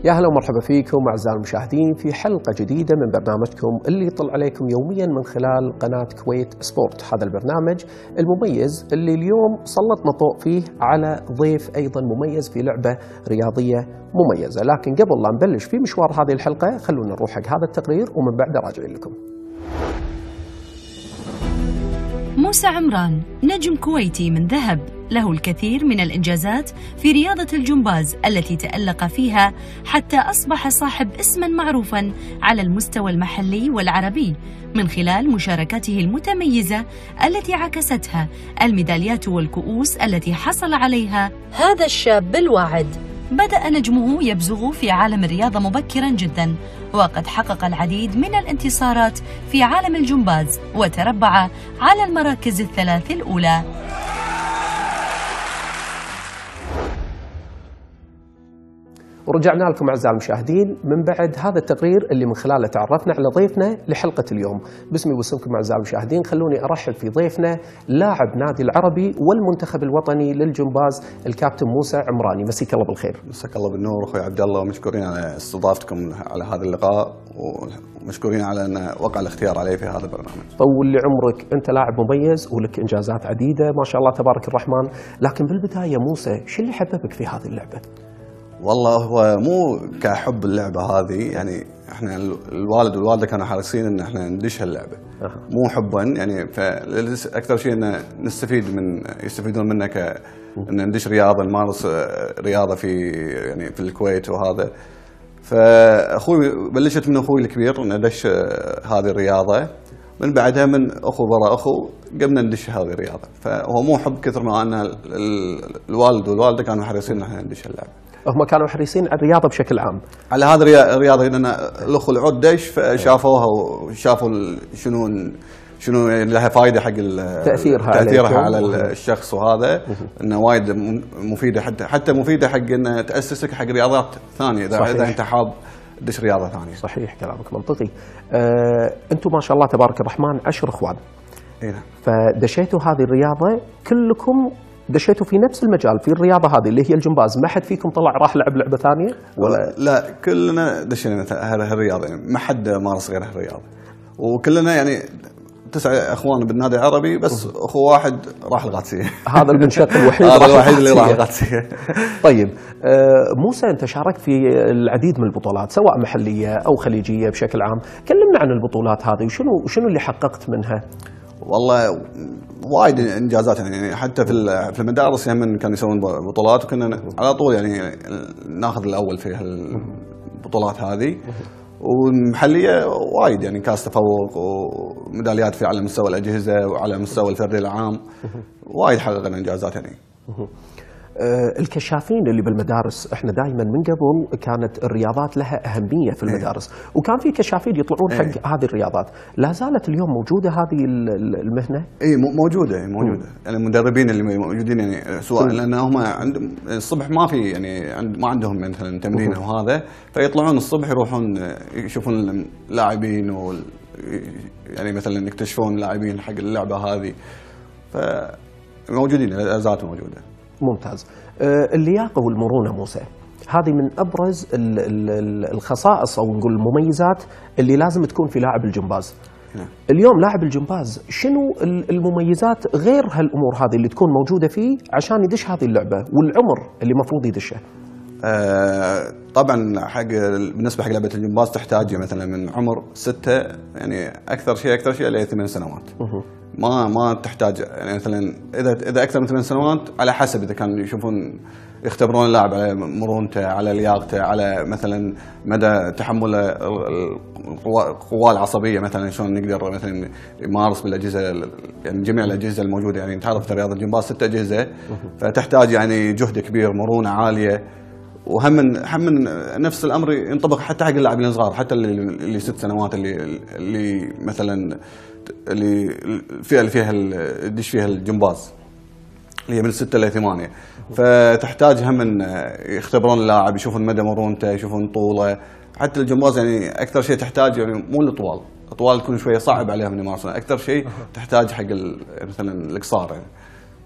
يا هلا ومرحبا فيكم أعزائي المشاهدين في حلقة جديدة من برنامجكم اللي يطل عليكم يوميا من خلال قناة كويت سبورت. هذا البرنامج المميز اللي اليوم سلطنا الضوء فيه على ضيف أيضا مميز في لعبة رياضية مميزة. لكن قبل لا نبلش في مشوار هذه الحلقة خلونا نروح حق هذا التقرير ومن بعده راجعين لكم. موسى عمران نجم كويتي من ذهب، له الكثير من الإنجازات في رياضة الجمباز التي تألق فيها حتى أصبح صاحب اسما معروفا على المستوى المحلي والعربي من خلال مشاركاته المتميزة التي عكستها الميداليات والكؤوس التي حصل عليها هذا الشاب الواعد. بدأ نجمه يبزغ في عالم الرياضة مبكرا جدا، وقد حقق العديد من الانتصارات في عالم الجمباز وتربع على المراكز الثلاث الأولى. ورجعنا لكم أعزائي المشاهدين من بعد هذا التقرير اللي من خلاله تعرفنا على ضيفنا لحلقة اليوم. باسمي وباسمكم أعزائي المشاهدين خلوني أرحب في ضيفنا لاعب نادي العربي والمنتخب الوطني للجمباز الكابتن موسى عمراني. مسيك الله بالخير. مساك الله بالنور أخوي عبد الله، ومشكورين على استضافتكم على هذا اللقاء، ومشكورين على أن وقع الاختيار علي في هذا البرنامج. طول لي عمرك، أنت لاعب مميز ولك إنجازات عديدة ما شاء الله تبارك الرحمن، لكن بالبداية موسى شو اللي حببك في هذه اللعبة؟ والله هو مو كحب اللعبة هذه، يعني احنا الوالد والوالدة كانوا حريصين ان احنا ندش هاللعبة مو حبا، يعني فاكثر شيء ان يستفيدون منا ان ندش رياضة، نمارس رياضة في الكويت وهذا. فاخوي بلشت من اخوي الكبير ان ندش هذه الرياضة، من بعدها من اخو برا اخو قمنا ندش هذه الرياضة. فهو مو حب كثر ما ان الوالد والوالدة كانوا حريصين ان احنا ندش اللعبة. هم كانوا حريصين على الرياضة بشكل عام، على هذه الرياضة، لأن الأخ العود دش فشافوها وشافوا شنو لها فائدة حق تأثيرها على الشخص، وهذا إنه وايد مفيدة، حتى مفيدة حق إنه تأسسك حق رياضات ثانية إذا أنت حاب تدش رياضة ثانية. صحيح كلامك منطقي. أنتم ما شاء الله تبارك الرحمن 10 إخوان. نعم. فدشيتوا هذه الرياضة كلكم دشيتوا في نفس المجال في الرياضة هذه اللي هي الجمباز، ما حد فيكم طلع راح لعب لعبة ثانية؟ ولا لا، كلنا دشينا هالرياضة، يعني ما حد مارس غير هالرياضة، وكلنا يعني 9 اخوان بالنادي العربي، بس اخو واحد راح القادسية. هذا المنشق الوحيد هذا الوحيد اللي راح القادسية. طيب موسى، انت شاركت في العديد من البطولات سواء محلية او خليجية بشكل عام، كلمنا عن البطولات هذه وشنو اللي حققت منها؟ والله وايد انجازات، يعني حتى في المدارس يعني كانوا يسوون بطولات، وكنا على طول يعني ناخذ الاول في هالبطولات هذه. والمحليه وايد يعني كاس تفوق وميداليات على مستوى الاجهزه وعلى مستوى الفردي العام، وايد حققنا انجازات يعني. الكشافين اللي بالمدارس، احنا دائما من قبل كانت الرياضات لها أهمية في المدارس، وكان في كشافين يطلعون حق هذه الرياضات. لا زالت اليوم موجودة هذه المهنة؟ اي موجودة يعني المدربين اللي موجودين يعني سواء لان هم عندهم الصبح ما في يعني ما عندهم مثلا تمرين وهذا، فيطلعون الصبح يروحون يشوفون اللاعبين يعني مثلا يكتشفون لاعبين حق اللعبة هذه، فموجودين لا زالت موجودة. ممتاز. اللياقة والمرونة موسى، هذه من أبرز الخصائص أو نقول المميزات اللي لازم تكون في لاعب الجمباز. اليوم لاعب الجمباز شنو المميزات غير هالأمور هذه اللي تكون موجودة فيه عشان يدش هذه اللعبة، والعمر اللي مفروض يدشه؟ طبعا بالنسبة حق لعبة الجمباز تحتاج مثلا من عمر 6 يعني أكثر شيء ل 8 سنوات. ما تحتاج يعني مثلا اذا اكثر من 8 سنوات على حسب، اذا كانوا يشوفون يختبرون اللاعب على مرونته، على لياقته، على مثلا مدى تحمل القوى العصبيه، مثلا شلون نقدر مثلا يمارس بالاجهزه، يعني جميع الاجهزه الموجوده. يعني تعرف رياضه الجمباز 6 اجهزه، فتحتاج يعني جهد كبير، مرونه عاليه، وهم من نفس الامر ينطبق حتى حق اللاعبين الصغار، حتى اللي 6 سنوات اللي مثلا اللي فيها الدش فيها الجمباز اللي هي من 6 ل 8، فتحتاج هم من يختبرون اللاعب، يشوفون مدى مرونته، يشوفون طوله. حتى الجمباز يعني اكثر شيء تحتاج يعني مو الطوال تكون شويه صعب عليهم يمارسون، اكثر شيء تحتاج حق مثلا القصار، يعني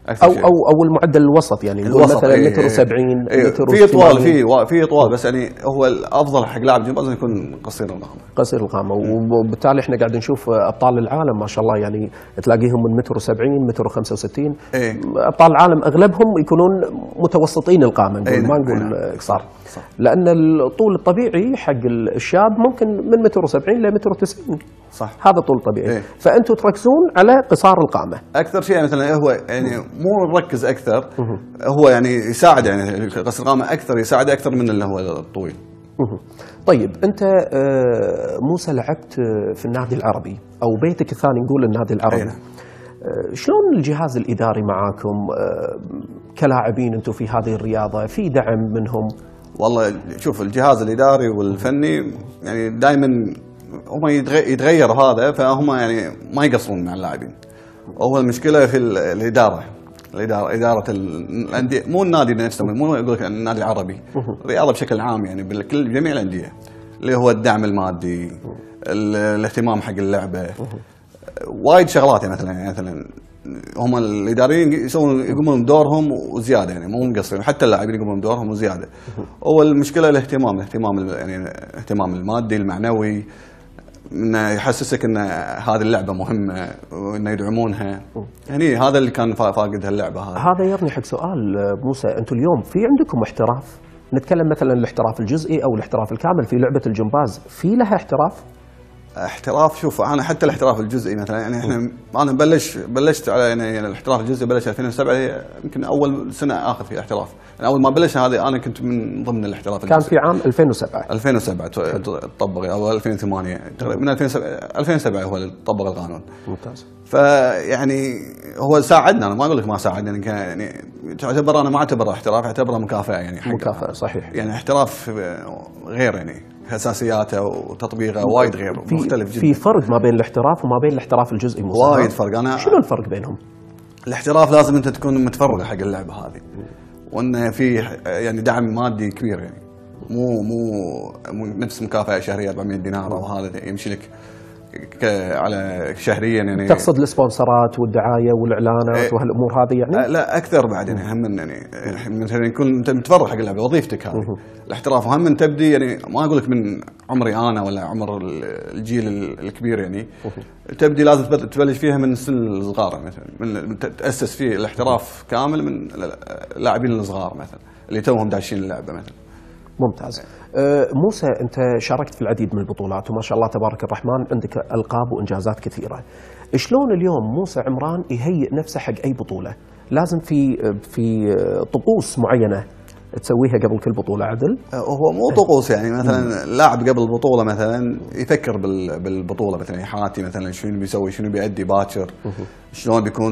او المعدل الوسط، يعني نقول مثلا متر 70 متر في طوال، في طوال، بس يعني هو الافضل حق لاعب جمباز يكون قصير القامه. قصير القامه، وبالتالي احنا قاعد نشوف ابطال العالم ما شاء الله، يعني تلاقيهم من متر 70 متر 65. ابطال العالم اغلبهم يكونون متوسطين القامه، نقول ما نقول قصار، لان الطول الطبيعي حق الشاب ممكن من متر 70 لمتر 90. صح، هذا طول طبيعي. فانتم تركزون على قصار القامه اكثر شيء. مثلا هو يعني مو نركز اكثر، هو يعني يساعد، يعني قصر القامه اكثر يساعد اكثر من اللي هو الطويل. طيب انت موسى لعبت في النادي العربي او بيتك الثاني نقول النادي العربي. شلون الجهاز الاداري معاكم كلاعبين انتم في هذه الرياضه؟ في دعم منهم؟ والله شوف، الجهاز الاداري والفني يعني دائما هم يتغير هذا، فهم يعني ما يقصرون مع اللاعبين. هو المشكله في الاداره إدارة الأندية، مو النادي نفسه، مو يقول لك النادي العربي، الرياضة بشكل عام يعني بالكل جميع الأندية، اللي هو الدعم المادي، الاهتمام حق اللعبة، وايد شغلات. يعني مثلا هم الإداريين يقومون بدورهم وزيادة، يعني مو مقصرين، حتى اللاعبين يقومون بدورهم وزيادة. هو المشكلة الاهتمام يعني الاهتمام المادي المعنوي، انه يحسسك ان هذه اللعبه مهمه وانه يدعمونها. يعني هذا اللي كان فاقدها اللعبه هذا يرني حق سؤال موسى، انتم اليوم في عندكم احتراف؟ نتكلم مثلا الاحتراف الجزئي او الاحتراف الكامل في لعبه الجمباز، في لها احتراف؟ شوف، انا حتى الاحتراف الجزئي مثلا، يعني انا بلشت على يعني الاحتراف الجزئي بلش 2007، يمكن اول سنه اخذ فيها احتراف. يعني اول ما بلش هذه انا كنت من ضمن الاحتراف الجزئي. كان في عام 2007 طبق، او 2008 من 2007 هو اللي طبق القانون. ممتاز. فيعني هو ساعدنا، انا ما اقول لك ما ساعدنا، يعني تعتبر، انا ما اعتبره احتراف، اعتبره مكافاه. يعني مكافاه صحيح. يعني احتراف غير، يعني اساسياته وتطبيقه وايد غير، مختلف جدا. في فرق ما بين الاحتراف وما بين الاحتراف الجزئي. وايد فرق. شنو الفرق بينهم؟ الاحتراف لازم انت تكون متفرغ حق اللعبه هذه، وانه في يعني دعم مادي كبير، يعني مو نفس مكافاه شهريه 400 دينار او هذا يمشي لك على شهريا. يعني تقصد السبونسرات والدعايه والاعلانات وهالامور هذه يعني؟ لا اكثر بعد، يعني هم من يعني مثلا يكون انت متفرغ حق اللعبه، وظيفتك هذه الاحتراف، وهم من تبدي، يعني ما اقول لك من عمري انا ولا عمر الجيل الكبير، يعني تبدي لازم تبلش فيها من السن الصغار، مثلا من تاسس فيه الاحتراف كامل من اللاعبين الصغار مثلا اللي توهم داشين اللعبه مثلا. ممتاز. موسى، أنت شاركت في العديد من البطولات وما شاء الله تبارك الرحمن عندك ألقاب وإنجازات كثيرة. شلون اليوم موسى عمران يهيئ نفسه حق أي بطولة؟ لازم في طقوس معينة تسويها قبل كل بطولة عدل؟ هو مو طقوس، يعني مثلا لاعب قبل البطولة مثلا يفكر بالبطولة، مثلا يحاتي مثلا شنو بيسوي، شنو بيأدي باكر، شلون بيكون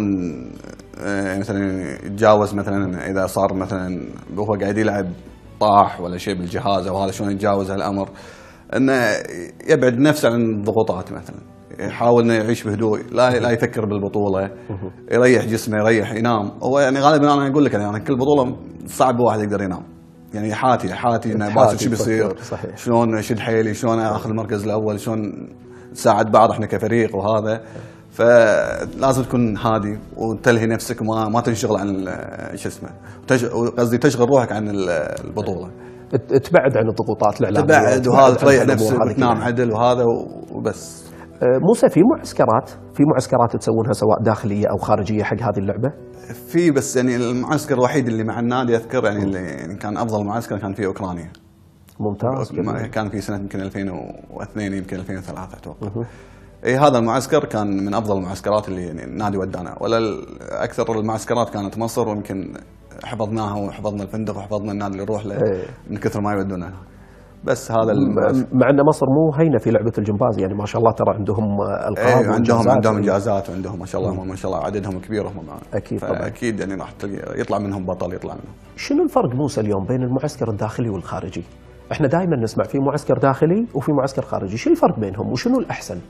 مثلا يتجاوز، مثلا إذا صار مثلا هو قاعد يلعب طاح ولا شيء بالجهاز او هذا، شلون يتجاوز هالامر، انه يبعد نفسه عن الضغوطات، مثلا يحاول انه يعيش بهدوء، لا يفكر بالبطوله، يريح جسمه، ينام. هو يعني غالبا انا اقول لك يعني كل بطوله صعب واحد يقدر ينام، يعني حاتي انه باكر شو بيصير، شلون اشد حيلي، شلون اخذ المركز الاول، شلون نساعد بعض احنا كفريق وهذا. فلازم تكون هادي وتلهي نفسك وما تنشغل عن شو اسمه، قصدي تشغل روحك عن البطوله، تبعد عن الضغوطات الاعلاميه، تبعد وهذا، تريح نفسك وتنام عدل وهذا وبس. موسى، في معسكرات تسوونها سواء داخليه او خارجيه حق هذه اللعبه؟ في، بس يعني المعسكر الوحيد اللي مع النادي اذكر يعني اللي يعني كان افضل معسكر كان في اوكرانيا. ممتاز. كان في سنه يمكن 2002 يمكن 2003 اتوقع. هذا المعسكر كان من افضل المعسكرات اللي يعني النادي ودانا، ولا اكثر المعسكرات كانت مصر، ويمكن حفظناها وحفظنا الفندق وحفظنا النادي اللي نروح له من كثر ما يودونا. بس هذا مع ان مصر مو هينه في لعبه الجمباز، يعني ما شاء الله ترى عندهم القاب، عندهم انجازات، وعندهم ما شاء الله ما شاء الله عددهم كبير هم معنا. اكيد طبعا، اكيد يعني راح يطلع منهم بطل، يطلع منهم. شنو الفرق موسى اليوم بين المعسكر الداخلي والخارجي؟ احنا دائما نسمع في معسكر داخلي وفي معسكر خارجي، شو الفرق بينهم وشنو الاحسن؟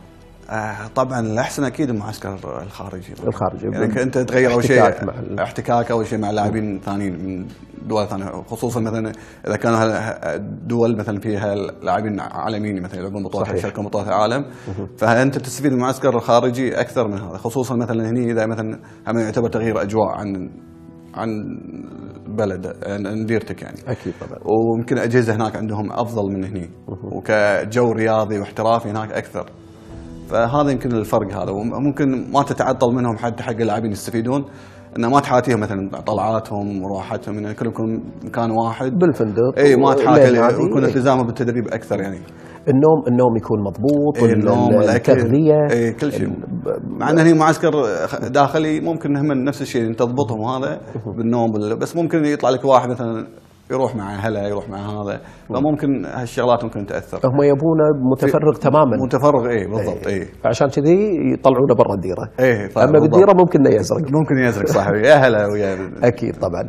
طبعا الاحسن اكيد المعسكر الخارجي. يعني انت تغير اول شيء احتكاك اول شيء مع لاعبين ثانيين من دول ثانيه، خصوصا مثلا اذا كانوا دول مثلا فيها لاعبين عالميين مثلا يلعبون بطولات يشاركون بطولات العالم، فانت تستفيد من المعسكر الخارجي اكثر من هذا، خصوصا مثلا هني اذا مثلا يعتبر تغيير اجواء عن بلد عن ديرتك يعني. اكيد طبعا. ويمكن الاجهزه هناك عندهم افضل من هني، وكجو رياضي واحترافي هناك اكثر. فهذا يمكن الفرق هذا، وممكن ما تتعطل منهم حتى حق اللاعبين يستفيدون، انه ما تحاتيهم مثلا طلعاتهم وراحتهم، انه كلهم يكون مكان واحد بالفندق. اي ما تحاتي، ويكون التزامهم بالتدريب اكثر يعني. النوم يكون مضبوط، النوم التغذيه، اي كل شيء. مع ان هي معسكر داخلي ممكن هم نفس الشيء انت تضبطهم هذا بالنوم بس ممكن يطلع لك واحد مثلا يروح مع اهله، يروح مع هذا، فممكن هالشغلات ممكن تاثر. هم يبونه متفرغ تماما. متفرغ بالضبط. فعشان كذي يطلعونه برا الديره. اما بالديره ممكن يزرق. ممكن يزرق صح. يا هلا ويا اكيد طبعا.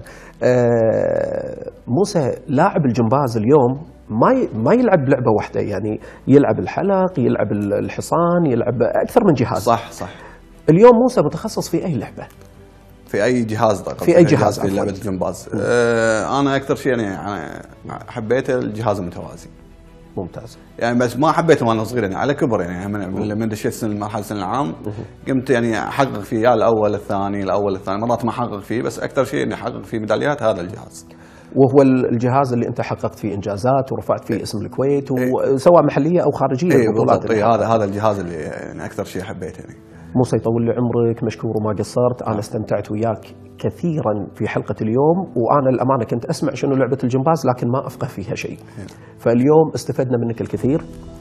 موسى لاعب الجمباز اليوم ما يلعب لعبه واحده، يعني يلعب الحلق، يلعب الحصان، يلعب اكثر من جهاز. صح. اليوم موسى متخصص في اي لعبه؟ في اي جهاز؟ في اي جهاز في لعبه الجمباز. انا اكثر شيء يعني حبيته الجهاز المتوازي. ممتاز. يعني بس ما حبيته وانا صغير، يعني على كبر يعني لما دشيت مرحله السنه العام قمت يعني احقق فيه يا الاول الثاني مرات ما احقق فيه، بس اكثر شيء اني احقق فيه ميداليات هذا الجهاز. وهو الجهاز اللي انت حققت فيه انجازات ورفعت فيه اسم الكويت، وسواء محليه او خارجيه. بالضبط. هذا الجهاز اللي يعني اكثر شيء حبيته يعني. موسى يطول لي عمرك، مشكور وما قصرت. انا استمتعت وياك كثيرا في حلقه اليوم، وانا الامانه كنت اسمع شنو لعبه الجمباز لكن ما افقه فيها شيء. فاليوم استفدنا منك الكثير،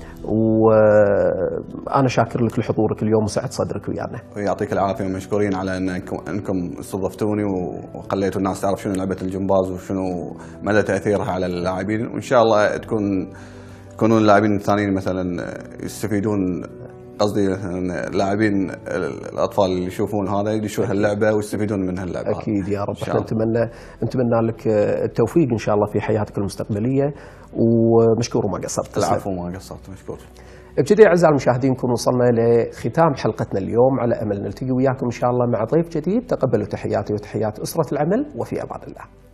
وانا شاكر لك لحضورك اليوم وسعة صدرك ويانا. ويعطيك العافيه، ومشكورين على انكم استضفتوني وخليتوا الناس تعرف شنو لعبه الجمباز وشنو مدى تاثيرها على اللاعبين، وان شاء الله يكونون اللاعبين الثانيين مثلا يستفيدون، قصدي لاعبين الاطفال اللي يشوفون هذا يدشون هاللعبه ويستفيدون من هاللعبه. اكيد يا رب. احنا نتمنى لك التوفيق ان شاء الله في حياتك المستقبليه، ومشكور وما قصرت. العفو، ما قصرت، مشكور. بكذا اعزائي المشاهدين نكون وصلنا لختام حلقتنا اليوم، على امل نلتقي وياكم ان شاء الله مع ضيف جديد. تقبلوا تحياتي وتحيات اسره العمل، وفي امان الله.